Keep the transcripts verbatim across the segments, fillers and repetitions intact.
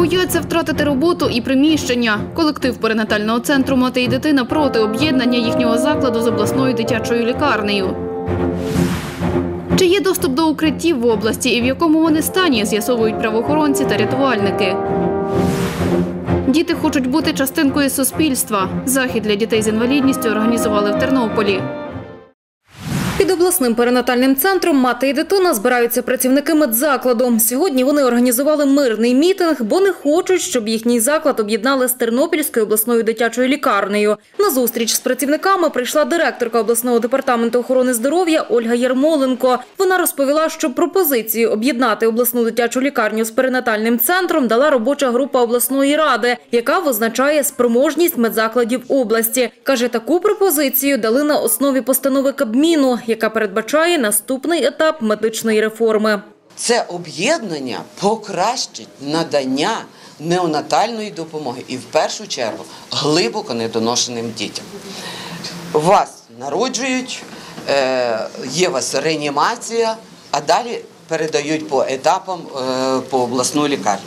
Бояться втратити роботу і приміщення. Колектив перинатального центру «Мати і дитина» проти об'єднання їхнього закладу з обласною дитячою лікарнею. Чи є доступ до укриттів в області і в якому вони стані, з'ясовують правоохоронці та рятувальники. Діти хочуть бути частинкою суспільства. Захід для дітей з інвалідністю організували в Тернополі. Під обласним перинатальним центром «Мати і дитина» збираються працівники медзакладу. Сьогодні вони організували мирний мітинг, бо не хочуть, щоб їхній заклад об'єднали з Тернопільською обласною дитячою лікарнею. На зустріч з працівниками прийшла директорка обласного департаменту охорони здоров'я Ольга Ярмоленко. Вона розповіла, що пропозицію об'єднати обласну дитячу лікарню з перинатальним центром дала робоча група обласної ради, яка визначає спроможність медзакладів області. Каже, таку пропозицію дали на основі постанови Кабміну, яка передбачає наступний етап медичної реформи. Це об'єднання покращить надання неонатальної допомоги і, в першу чергу, глибоко недоношеним дітям. Вас народжують, є у вас реанімація, а далі передають по етапам по обласну лікарню.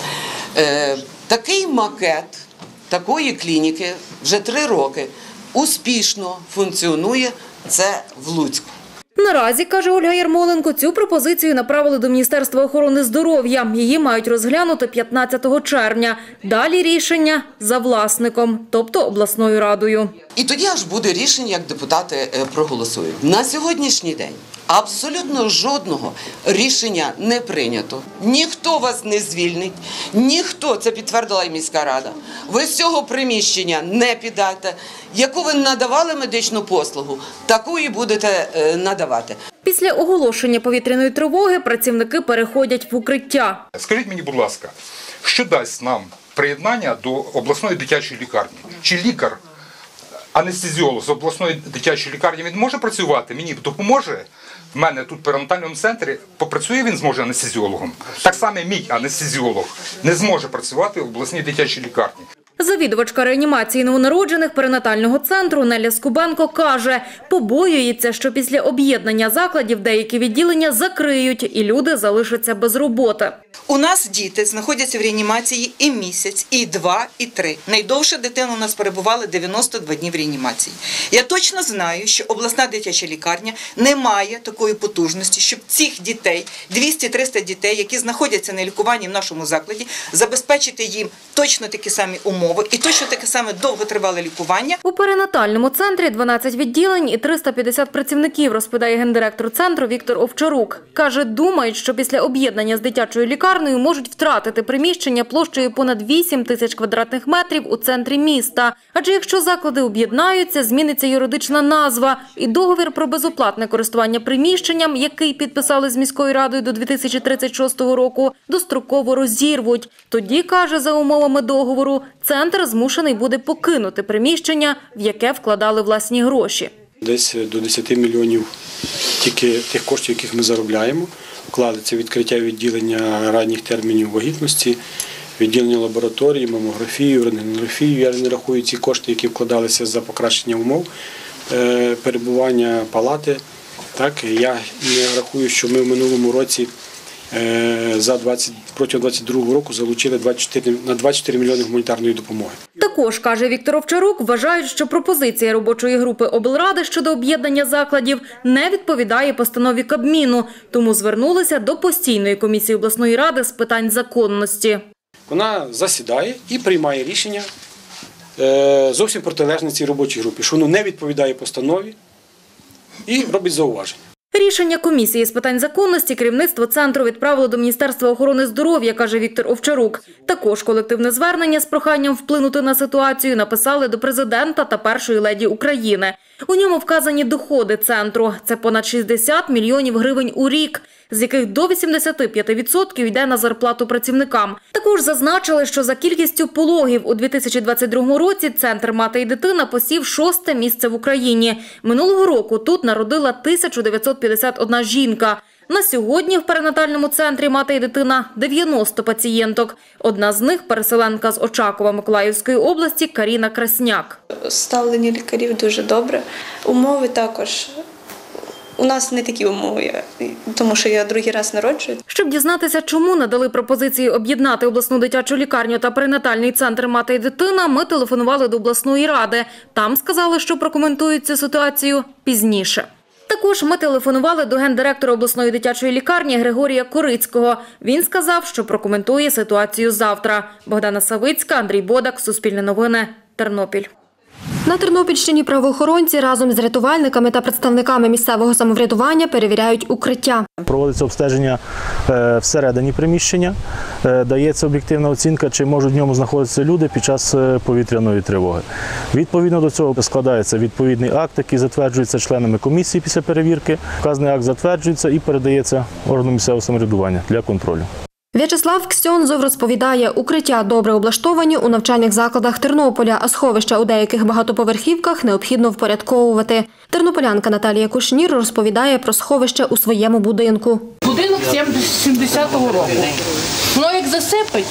Такий макет такої клініки вже три роки успішно функціонує. Це в Луцьку. Наразі, каже Ольга Ярмоленко, цю пропозицію направили до Міністерства охорони здоров'я. Її мають розглянути п'ятнадцятого червня. Далі рішення за власником, тобто обласною радою. І тоді аж буде рішення, як депутати проголосують. На сьогоднішній день абсолютно жодного рішення не прийнято. Ніхто вас не звільнить, ніхто, це підтвердила і міська рада, ви з цього приміщення не підете. Яку ви надавали медичну послугу, таку і будете надавати. Після оголошення повітряної тривоги працівники переходять в укриття. Скажіть мені, будь ласка, що дасть нам приєднання до обласної дитячої лікарні? Чи лікар, анестезіолог з обласної дитячої лікарні, він може працювати? Мені допоможе? В мене тут в перинатальному центрі, попрацює він зможе анестезіологом. Так само мій анестезіолог не зможе працювати в обласній дитячій лікарні. Завідувачка реанімації новонароджених перинатального центру Неля Скубенко каже, побоюється, що після об'єднання закладів деякі відділення закриють і люди залишаться без роботи. У нас діти знаходяться в реанімації і місяць, і два, і три. Найдовше дитина у нас перебувала дев'яносто два дні в реанімації. Я точно знаю, що обласна дитяча лікарня не має такої потужності, щоб цих дітей, двісті-триста дітей, які знаходяться на лікуванні в нашому закладі, забезпечити їм точно такі самі умови і точно таке саме довготривале лікування. У перинатальному центрі дванадцять відділень і триста п'ятдесят працівників, розповідає гендиректор центру Віктор Овчарук. Каже, думають, що після об'єднання з дитячою лікарнею можуть втратити приміщення площею понад вісім тисяч квадратних метрів у центрі міста. Адже якщо заклади об'єднаються, зміниться юридична назва і договір про безоплатне користування приміщенням, який підписали з міською радою до дві тисячі тридцять шостого року, достроково розірвуть. Тоді, каже, за умовами договору, центр змушений буде покинути приміщення, в яке вкладали власні гроші. Десь до десяти мільйонів тільки тих коштів, яких ми заробляємо, вкладеться відкриття відділення ранніх термінів вагітності, відділення лабораторії, мамографію, рентгенографію. Я не рахую ці кошти, які вкладалися за покращення умов перебування палати. Так, я не рахую, що ми в минулому році за двадцять протягом двадцять другого року залучили двадцять чотири на двадцять чотири мільйони гуманітарної допомоги. Також, каже Віктор Овчарук, вважають, що пропозиція робочої групи облради щодо об'єднання закладів не відповідає постанові Кабміну, тому звернулися до постійної комісії обласної ради з питань законності. Вона засідає і приймає рішення зовсім протилежне цій робочій групі, що воно не відповідає постанові і робить зауваження. Рішення комісії з питань законності керівництво центру відправило до Міністерства охорони здоров'я, каже Віктор Овчарук. Також колективне звернення з проханням вплинути на ситуацію написали до президента та першої леді України. У ньому вказані доходи центру – це понад шістдесят мільйонів гривень у рік, з яких до вісімдесяти п'яти відсотків йде на зарплату працівникам. Також зазначили, що за кількістю пологів у дві тисячі двадцять другому році центр «Мати і дитина» посів шосте місце в Україні. Минулого року тут народила тисячу дев'ятсот п'ятдесят одна жінка. На сьогодні в перинатальному центрі «Мати і дитина» дев'яносто пацієнток. Одна з них – переселенка з Очакова Миколаївської області Каріна Красняк. Ставлення лікарів дуже добре. Умови також У нас не такі умови, тому що я другий раз народжую. Щоб дізнатися, чому надали пропозиції об'єднати обласну дитячу лікарню та перинатальний центр «Мати і дитина», ми телефонували до обласної ради. Там сказали, що прокоментують цю ситуацію пізніше. Також ми телефонували до гендиректора обласної дитячої лікарні Григорія Корицького. Він сказав, що прокоментує ситуацію завтра. Богдана Савицька, Андрій Бодак, Суспільне новини, Тернопіль. На Тернопільщині правоохоронці разом з рятувальниками та представниками місцевого самоврядування перевіряють укриття. Проводиться обстеження всередині приміщення, дається об'єктивна оцінка, чи можуть в ньому знаходитися люди під час повітряної тривоги. Відповідно до цього складається відповідний акт, який затверджується членами комісії після перевірки. Вказаний акт затверджується і передається органу місцевого самоврядування для контролю. В'ячеслав Ксьонзов розповідає, укриття добре облаштовані у навчальних закладах Тернополя, а сховища у деяких багатоповерхівках необхідно впорядковувати. Тернополянка Наталія Кушнір розповідає про сховище у своєму будинку. Будинок сімдесятого року. Ну, як засипить,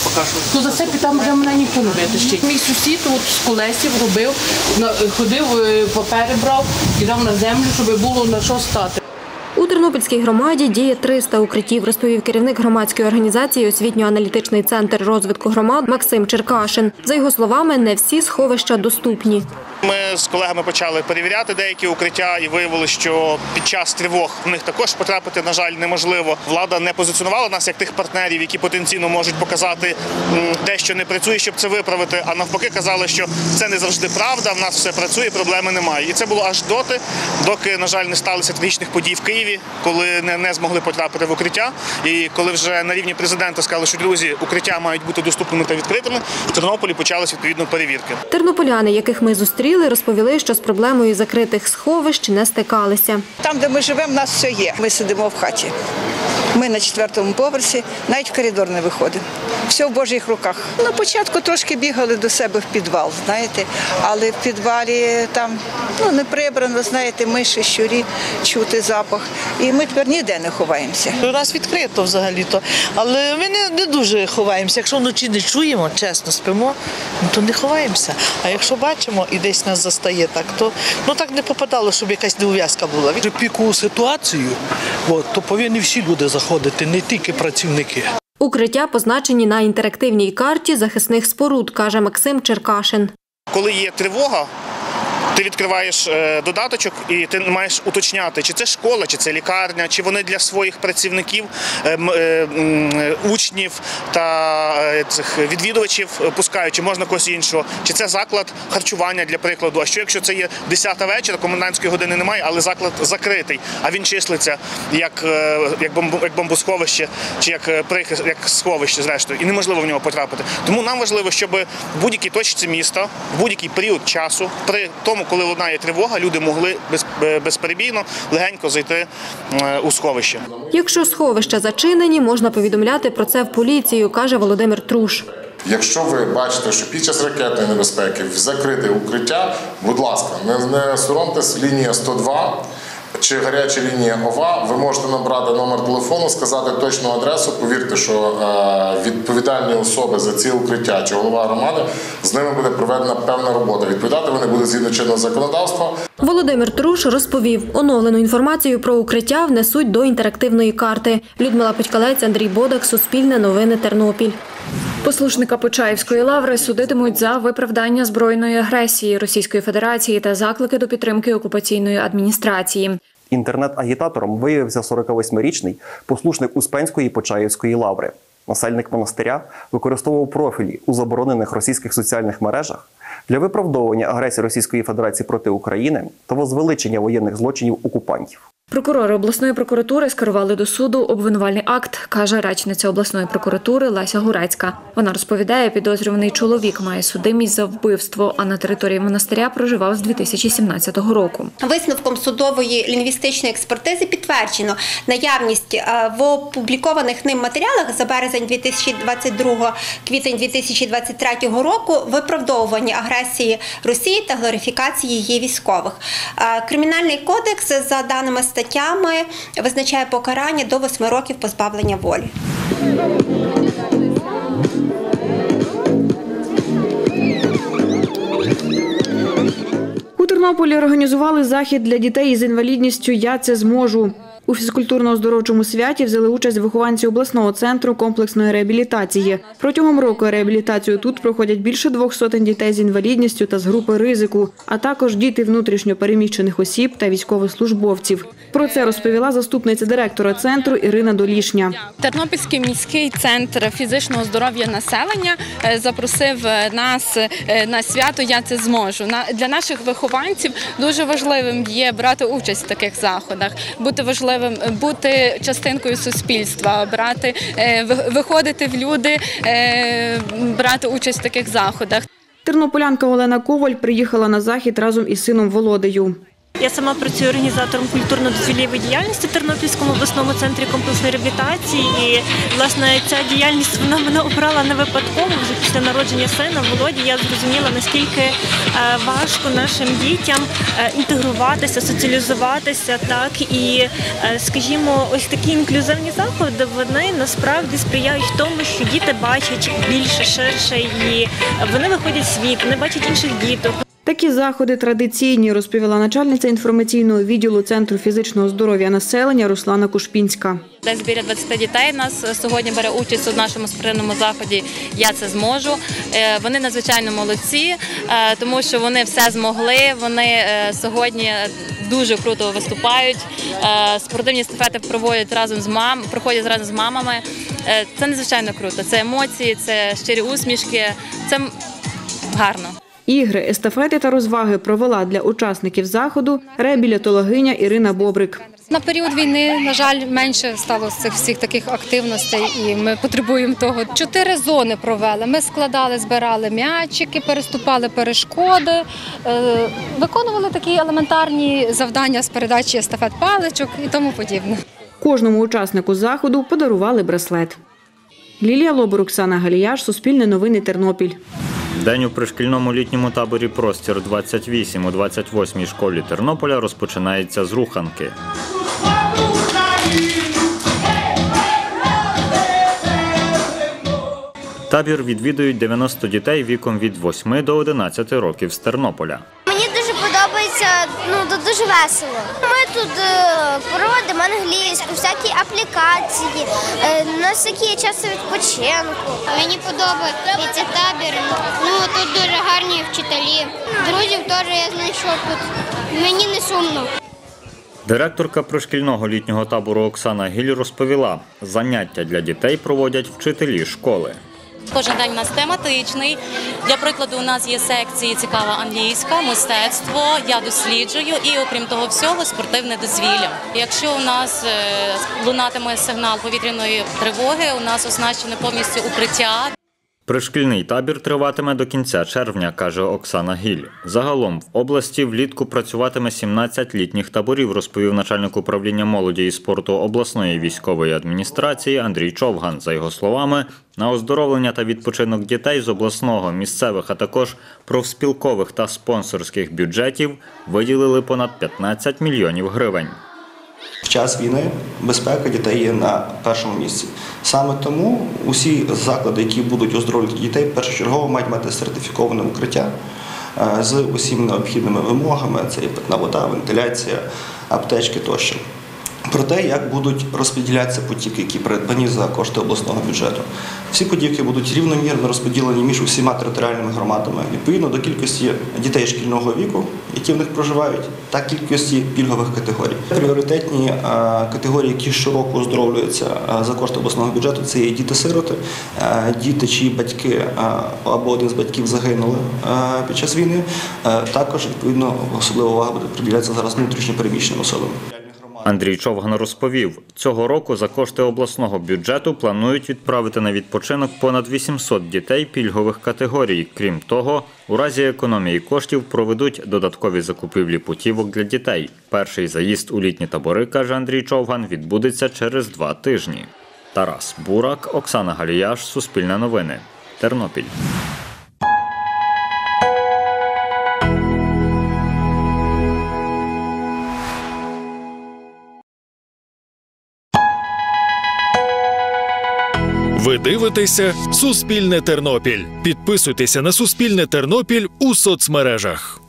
то засипить, там вже мене ніхто не витащить. Мій сусід от з колесів робив, ходив, папери брав, кидав на землю, щоб було на що стати. У Тернопільській громаді діє триста укриттів, розповів керівник громадської організації «Освітньо-аналітичний центр розвитку громад» Максим Черкашин. За його словами, не всі сховища доступні. Ми з колегами почали перевіряти деякі укриття і виявили, що під час тривог в них також потрапити, на жаль, неможливо. Влада не позиціонувала нас як тих партнерів, які потенційно можуть показати те, що не працює, щоб це виправити, а навпаки казали, що це не завжди правда, в нас все працює, проблеми немає. І це було аж доти, доки, на жаль, не сталося трагічних подій в Києві, коли не, не змогли потрапити в укриття. І коли вже на рівні президента сказали, що, друзі, укриття мають бути доступними та відкритими, в Тернополі почалися відповідно перевірки. Тернополяни, яких ми зустріли, розповіли, що з проблемою закритих сховищ не стикалися. Там, де ми живемо, в нас все є. Ми сидимо в хаті. Ми на четвертому поверсі, навіть в коридор не виходимо. Все в Божих руках. На початку трошки бігали до себе в підвал, знаєте, але в підвалі там ну, не прибрано, знаєте, миші, щурі, чути запах. І ми тепер ніде не ховаємося. У нас відкрито взагалі-то, але ми не, не дуже ховаємося. Якщо вночі не чуємо, чесно спимо, то не ховаємося. А якщо бачимо і десь нас застає так, то ну, так не попадало, щоб якась неув'язка була. При пікову ситуацію, от, то повинні всі люди заходити, не тільки працівники. Укриття позначені на інтерактивній карті захисних споруд, каже Максим Черкашин. Коли є тривога, ти відкриваєш додаточок і ти маєш уточняти, чи це школа, чи це лікарня, чи вони для своїх працівників, учнів та цих відвідувачів пускають, чи можна когось іншого, чи це заклад харчування, для прикладу. А що якщо це є десята вечора, комендантської години немає, але заклад закритий, а він числиться як, як, бомб, як бомбосховище, чи як прихист, як сховище, зрештою, і неможливо в нього потрапити. Тому нам важливо, щоб в будь-якій точці міста, в будь-який період часу, при тому, коли лунає тривога, люди могли без, безперебійно легенько зайти у сховище. Якщо сховища зачинені, можна повідомляти про це в поліцію, каже Володимир Труш. Якщо ви бачите, що під час ракетної небезпеки закрите укриття, будь ласка, не, не соромтесь, лінія сто два чи гаряча лінія ОВА, ви можете набрати номер телефону, сказати точну адресу, повірте, що е, відповідальні особи за ці укриття чи голова громади, з ними буде проведена певна робота. Відповідати вони будуть згідно чинного законодавства. Володимир Труш розповів, оновлену інформацію про укриття внесуть до інтерактивної карти. Людмила Петькалець, Андрій Бодак, Суспільне новини, Тернопіль. Послушника Почаївської лаври судитимуть за виправдання збройної агресії Російської Федерації та заклики до підтримки окупаційної адміністрації. Інтернет-агітатором виявився сорокавосьмирічний послушник Успенської Почаївської лаври. Насельник монастиря використовував профілі у заборонених російських соціальних мережах для виправдовування агресії Російської Федерації проти України та возвеличення воєнних злочинів окупантів. Прокурори обласної прокуратури скерували до суду обвинувальний акт, каже речниця обласної прокуратури Леся Гурецька. Вона розповідає, підозрюваний чоловік має судимість за вбивство, а на території монастиря проживав з дві тисячі сімнадцятого року. Висновком судової лінгвістичної експертизи підтверджено наявність в опублікованих ним матеріалах за березень дві тисячі двадцять другого – квітень дві тисячі двадцять третього року виправдовування агресії Росії та глорифікації її військових. Кримінальний кодекс за даними статтями визначає покарання до восьми років позбавлення волі. У Тернополі організували захід для дітей із інвалідністю «Я це зможу». У фізкультурно-оздоровчому святі взяли участь вихованці обласного центру комплексної реабілітації. Протягом року реабілітацію тут проходять більше двох сотень дітей з інвалідністю та з групи ризику, а також діти внутрішньо переміщених осіб та військовослужбовців. Про це розповіла заступниця директора центру Ірина Долішня. Тернопільський міський центр фізичного здоров'я населення запросив нас на свято «Я це зможу». Для наших вихованців дуже важливим є брати участь в таких заходах, бути важливим бути частинкою суспільства, брати, виходити в люди, брати участь в таких заходах. Тернополянка Олена Коваль приїхала на захід разом із сином Володею. Я сама працюю організатором культурно-дозвілєвої діяльності в Тернопільському обласному центрі комплексної реабілітації. І, власне, ця діяльність вона мене обрала не випадково. Вже після народження сина Володі я зрозуміла, наскільки важко нашим дітям інтегруватися, соціалізуватися. Так? І, скажімо, ось такі інклюзивні заходи, вони насправді сприяють тому, що діти бачать більше, ширше, і вони виходять в світ, вони бачать інших діток. Такі заходи традиційні, розповіла начальниця інформаційного відділу Центру фізичного здоров'я населення Руслана Кушпінська. Десь біля двадцяти дітей нас сьогодні бере участь у нашому спортивному заході «Я це зможу». Вони надзвичайно молодці, тому що вони все змогли, вони сьогодні дуже круто виступають, спортивні естафети проводять разом з мам, проходять разом з мамами. Це надзвичайно круто, це емоції, це щирі усмішки, це гарно. Ігри, естафети та розваги провела для учасників заходу реабілітологиня Ірина Бобрик. На період війни, на жаль, менше стало цих всіх таких активностей і ми потребуємо того. Чотири зони провели. Ми складали, збирали м'ячики, переступали перешкоди, виконували такі елементарні завдання з передачі естафет паличок і тому подібне. Кожному учаснику заходу подарували браслет. Лілія Лобур, Оксана Галіяш, Суспільне новини, Тернопіль. День у пришкільному літньому таборі «Простір двадцять вісім» у двадцять восьмій школі Тернополя розпочинається з руханки. Табір відвідують дев'яносто дітей віком від восьми до одинадцяти років з Тернополя. Мені дуже подобається, ну тут дуже весело. Ми тут проводимо англійську, всякі аплікації, у нас всякі часи відпочинку. Мені подобається табір, ну тут дуже гарні вчителі. Друзів теж я знайшов тут, мені не сумно. Директорка пришкільного літнього табору Оксана Гіль розповіла, заняття для дітей проводять вчителі школи. Кожен день у нас тематичний. Для прикладу, у нас є секції «Цікава англійська», «Мистецтво», «Я досліджую» і, окрім того всього, спортивне дозвілля. Якщо у нас лунатиме сигнал повітряної тривоги, у нас оснащене повністю укриття. Пришкільний табір триватиме до кінця червня, каже Оксана Гіль. Загалом в області влітку працюватиме сімнадцять літніх таборів, розповів начальник управління молоді і спорту обласної військової адміністрації Андрій Човган. За його словами, на оздоровлення та відпочинок дітей з обласного, місцевих, а також профспілкових та спонсорських бюджетів виділили понад п'ятнадцять мільйонів гривень. В час війни безпека дітей є на першому місці. Саме тому усі заклади, які будуть оздоровлювати дітей, першочергово мають мати сертифіковане укриття з усіма необхідними вимогами. Це і питна вода, вентиляція, аптечки тощо. Про те, як будуть розподілятися потіки, які придбані за кошти обласного бюджету. Всі потіки будуть рівномірно розподілені між усіма територіальними громадами, відповідно до кількості дітей шкільного віку, які в них проживають, та кількості пільгових категорій. Пріоритетні категорії, які щороку оздоровлюються за кошти обласного бюджету, це є діти-сироти, діти, чиї батьки або один з батьків загинули під час війни. Також, відповідно, особлива увага буде приділятися зараз внутрішньо переміщеним особам. Андрій Човган розповів, цього року за кошти обласного бюджету планують відправити на відпочинок понад вісімсот дітей пільгових категорій. Крім того, у разі економії коштів проведуть додаткові закупівлі путівок для дітей. Перший заїзд у літні табори, каже Андрій Човган, відбудеться через два тижні. Тарас Бурак, Оксана Галіяш, Суспільне новини, Тернопіль. Ви дивитеся «Суспільне Тернопіль». Підписуйтеся на «Суспільне Тернопіль» у соцмережах.